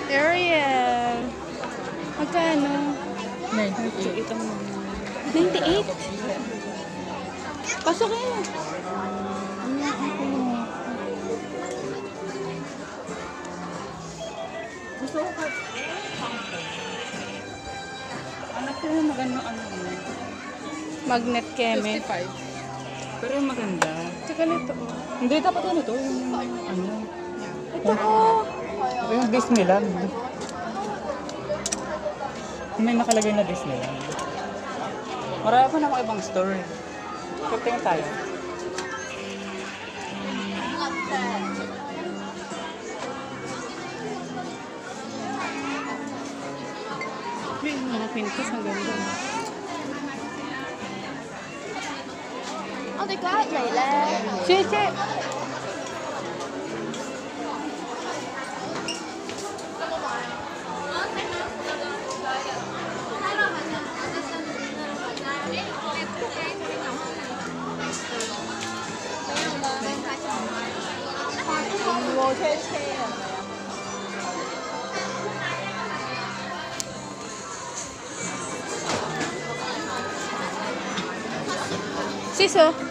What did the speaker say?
Ariel. Magkano? 98. Ito mo. 98? Pasok yun. Gusto ko ka. Anak ko yung maganda ano. Magnet keme. 55. Pero yung maganda. Tsaka nito. Hindi, dapat ano to. Yung ano. Ito oh. Yung Disneyland. May nakalagay na Disneyland. Marami pa namang ibang store. Tingin tayo. May mga pintas ang ganda. 我哋嗰日嚟咧， Che, che. Siso.